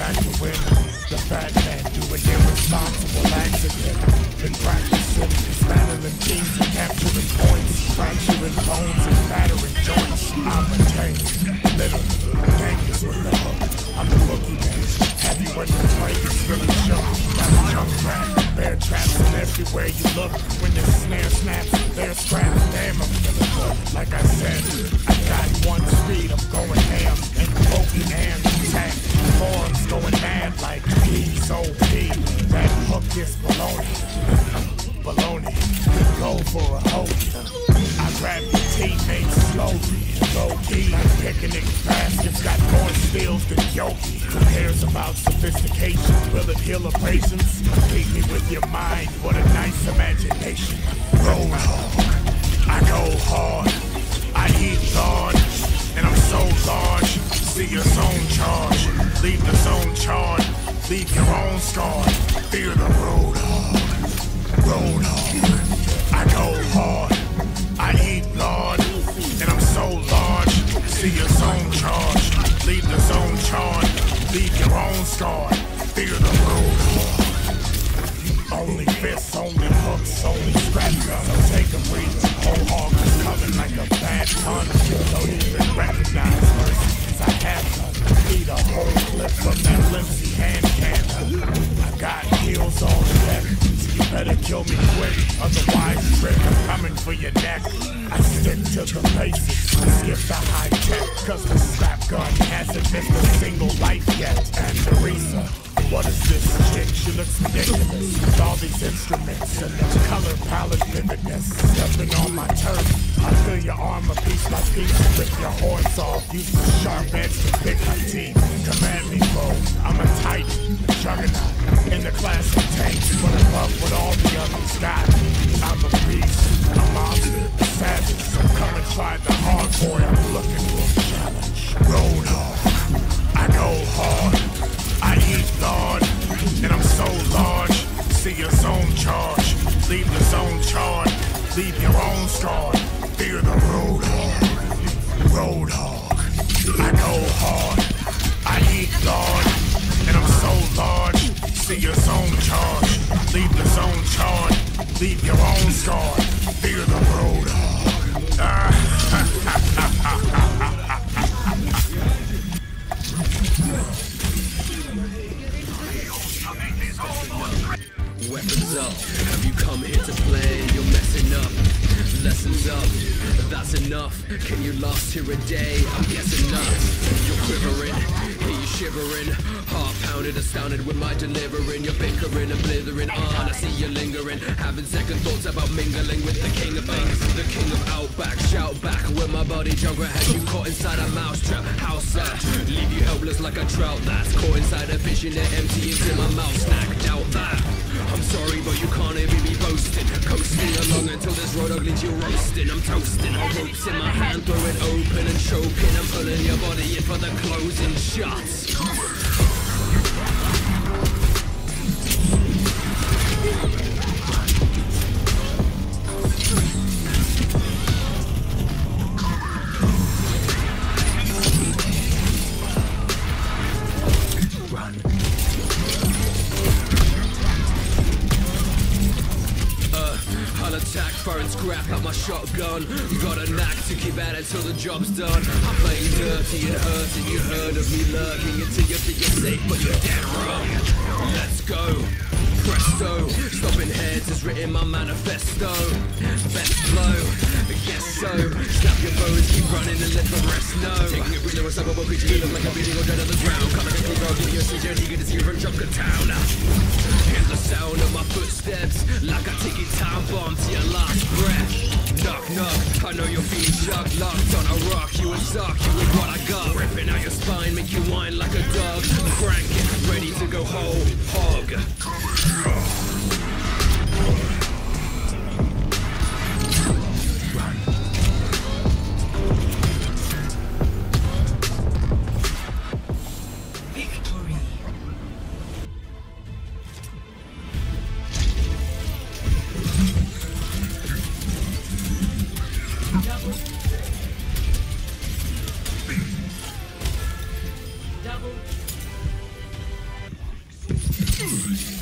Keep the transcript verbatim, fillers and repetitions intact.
back to win. The fat man doing irresponsible accident. Been practicing, battling teams and capturing points, fracturing bones and battering joints. I'm a tank, little dangerous with the hook. I'm the boogie man. Have you ever played this really shook? Got a junk rat, bear traps and everywhere you look. When the snare snaps, there's scraps. Damn, I'm feeling good. Like I said, I got one speed, I'm going ham. And poking hands attack. Forms going mad like P's O P. That hook is baloney. Baloney. Go for a hoagie. I grab your teammates slowly. Low key, like picnic baskets. Got more steals than Yogi. Who cares about sophistication? Will it heal a patience? Feed me with your mind. What a nice imagination. Roadhog. I go hard. I eat hard. And I'm so large. See your zone charge. Leave the zone charred. Leave your own scar. Fear the roadhog. Roadhog. I go hard. I eat lard. And I'm so large. See your zone charge. Leave the zone charred. Leave your own scar. Fear the roadhog. Only fists, only hooks, only scratch guns. So take a breather. Whole hog is coming like a bad pun. Don't even recognize mercy, cause I have none. Eat a whole clip from that flimsy hand cannon. I got heels on deck, so you better kill me quick. Otherwise, trick, I'm coming for your neck. I stick to the basics, I skip the high tech. Cause the slap gun hasn't missed a single life yet. And Teresa, what is this chick? She looks ridiculous with all these instruments and the color palette vividness. Stepping on my turf, I feel your armor piece by piece. Rip your horns off, use the sharp edge to pick my teeth. Command me, bro, I'm a titan, a juggernaut in the class of tanks, but above what all the others got. I'm a beast, a monster, a savage. So come and try the hard boy, I'm looking for a challenge. Roadhog, I go hard. I eat lard, and I'm so large. See your zone charge, leave the zone charred, leave your own scar. Fear the roadhog, roadhog. I go hard, I eat lard, and I'm so large. See your zone charge, leave the zone charred, leave your own scar. Fear the roadhog. Ah, Weapons up, have you come here to play? You're messing up, lessons up, that's enough. Can you last here a day? I'm guessing not. You're quivering, hear you shivering, heart pounded, astounded with my delivering. You're bickering and blithering on, I see you lingering, having second thoughts about mingling with the king of things, the king of outback. Shout back when my body jungler has you caught inside a mousetrap. House that, leave you helpless like a trout that's caught inside a fish in there, empty into my mouth snack. Doubt that. I'm sorry, but you can't even be boasting. Coasting along until this road ugly to you roasting. I'm toasting, all ropes in my hand, throw it open and choking. I'm pulling your body in for the closing shots. And scrap out my shotgun. Got a knack to keep at it till the job's done. I'm playing dirty and hurting. You heard of me lurking until you think you're safe, but you're dead wrong. Let's go. Presto. Stopping heads is written my manifesto. Best flow. Guess so. Snap your bows, keep running and let the rest know. Taking it with no unstoppable creature, you look like a beating or dead on the ground. Come like a cool dog in your seat, eager to see you run Junker Town. Hear the sound of my footsteps, like a ticking time bomb to your last breath. Knock, knock, I know you're feeling shocked. Locked on a rock, you would suck, you with what I got. Ripping out your spine, make you whine like a dog. Crank it, ready to go whole hog. Overwatch.